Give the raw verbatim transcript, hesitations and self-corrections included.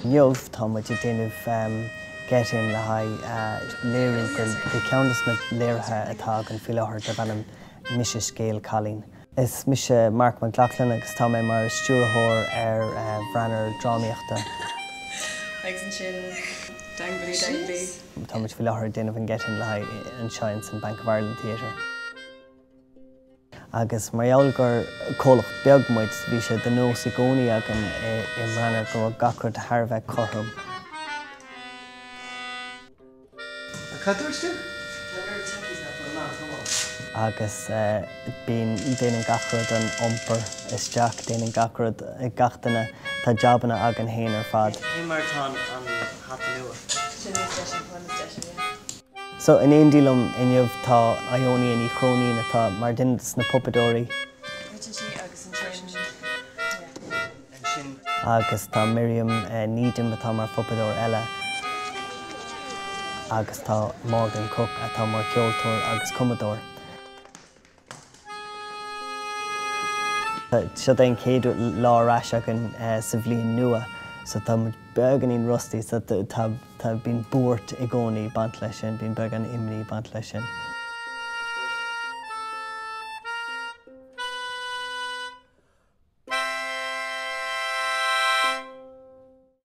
Neamh tá muid i déanamh get-in le haidh léireann go go ceannas na léirithe atá an fileáthir de bheanam mise scéal cailín. Is mise Marc man Lochlainn agus tá mé mar stúrathóir ar Branar drámaíochta. Agus an sin danglí danglí. Tá muid fileáthir déanamh an get-in le haidh an seans an Bank of Ireland Theatar. Agus marall gur cólach beag muid bhí sé den nós i gcónaí agan i Branar go gacrad tharbheith chortham. Cadúirte? Agus bíon déanaan gacrad an iompar isteach déanaan gacrad i gachtainna tá jobbanna agan héin ar fad. Ní mar tá an hata nua. Sin is leis an plan is leis an So in éon dílam inniuh tá Ionia ní Chroinín atá mar duine na Puppetry. agus an sin. Agus tá Miriam Needham atá mar Puppetr eile. Agus tá Marc an Cooke atá mar ceoltóir agus comadóir. Seo é an céadú láráis agan sa bhliain nua, so tá muid beag an rustí, so tá bíon búirt i gcónaí bant leis sin, bíon beag an imní bant leis sin.